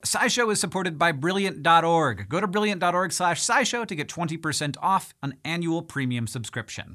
SciShow is supported by Brilliant.org. Go to Brilliant.org/SciShow to get 20% off an annual premium subscription.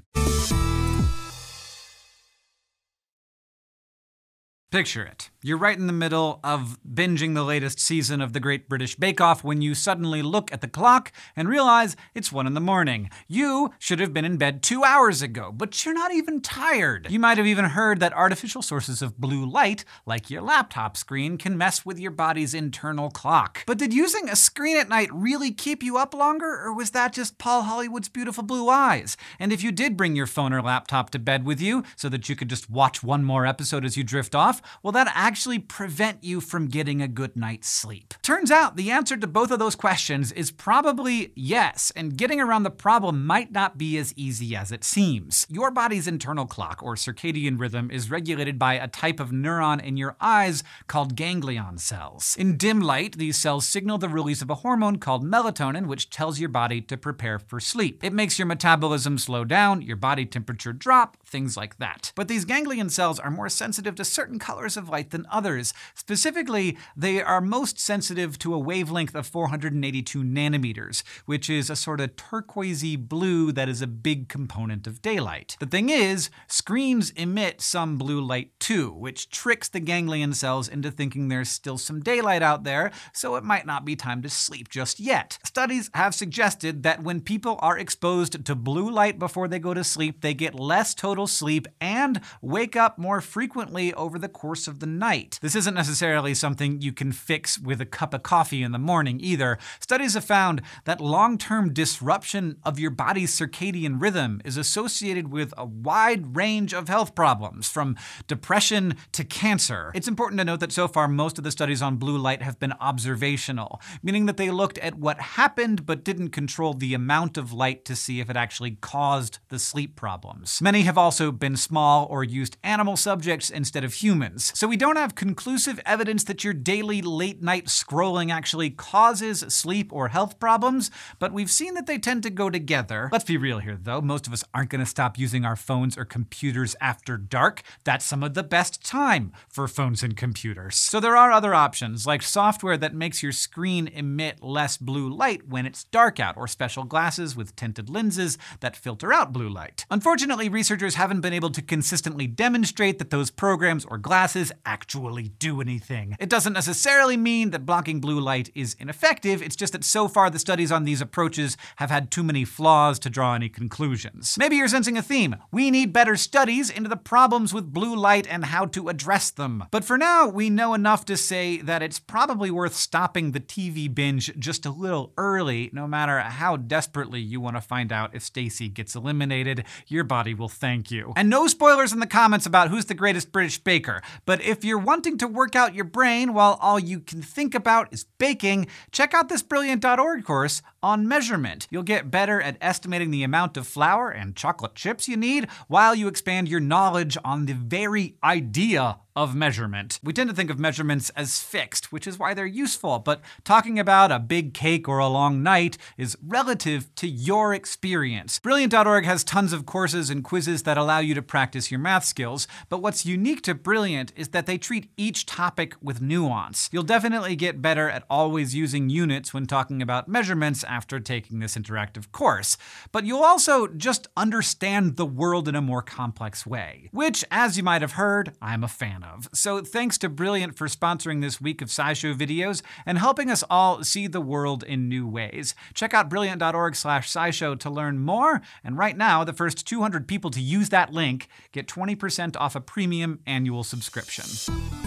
Picture it. You're right in the middle of binging the latest season of The Great British Bake Off when you suddenly look at the clock and realize it's 1 in the morning. You should have been in bed 2 hours ago, but you're not even tired. You might have even heard that artificial sources of blue light, like your laptop screen, can mess with your body's internal clock. But did using a screen at night really keep you up longer, or was that just Paul Hollywood's beautiful blue eyes? And if you did bring your phone or laptop to bed with you so that you could just watch one more episode as you drift off, will that actually prevent you from getting a good night's sleep? Turns out the answer to both of those questions is probably yes, and getting around the problem might not be as easy as it seems. Your body's internal clock, or circadian rhythm, is regulated by a type of neuron in your eyes called ganglion cells. In dim light, these cells signal the release of a hormone called melatonin, which tells your body to prepare for sleep. It makes your metabolism slow down, your body temperature drop, things like that. But these ganglion cells are more sensitive to certain colors of light than others. Specifically, they are most sensitive to a wavelength of 482 nanometers, which is a sort of turquoisey blue that is a big component of daylight. The thing is, screens emit some blue light too, which tricks the ganglion cells into thinking there's still some daylight out there, so it might not be time to sleep just yet. Studies have suggested that when people are exposed to blue light before they go to sleep, they get less total sleep and wake up more frequently over the course of the night. This isn't necessarily something you can fix with a cup of coffee in the morning either. Studies have found that long-term disruption of your body's circadian rhythm is associated with a wide range of health problems, from depression to cancer. It's important to note that so far most of the studies on blue light have been observational, meaning that they looked at what happened but didn't control the amount of light to see if it actually caused the sleep problems. Many have also been small or used animal subjects instead of humans. So we don't have conclusive evidence that your daily late-night scrolling actually causes sleep or health problems, but we've seen that they tend to go together. Let's be real here, though. Most of us aren't going to stop using our phones or computers after dark. That's some of the best time for phones and computers. So there are other options, like software that makes your screen emit less blue light when it's dark out, or special glasses with tinted lenses that filter out blue light. Unfortunately, researchers haven't been able to consistently demonstrate that those programs or glasses actually do anything. It doesn't necessarily mean that blocking blue light is ineffective, it's just that so far the studies on these approaches have had too many flaws to draw any conclusions. Maybe you're sensing a theme. We need better studies into the problems with blue light and how to address them. But for now, we know enough to say that it's probably worth stopping the TV binge just a little early, no matter how desperately you want to find out if Stacy gets eliminated. Your body will thank you. And no spoilers in the comments about who's the greatest British baker, but if you're wanting to work out your brain while all you can think about is baking, check out this Brilliant.org course on measurement. You'll get better at estimating the amount of flour and chocolate chips you need while you expand your knowledge on the very idea of measurement. We tend to think of measurements as fixed, which is why they're useful, but talking about a big cake or a long night is relative to your experience. Brilliant.org has tons of courses and quizzes that allow you to practice your math skills, but what's unique to Brilliant is that they treat each topic with nuance. You'll definitely get better at always using units when talking about measurements after taking this interactive course, but you'll also just understand the world in a more complex way, which, as you might have heard, I'm a fan of. So thanks to Brilliant for sponsoring this week of SciShow videos and helping us all see the world in new ways. Check out Brilliant.org/SciShow to learn more, and right now, the first 200 people to use that link get 20% off a premium annual subscription.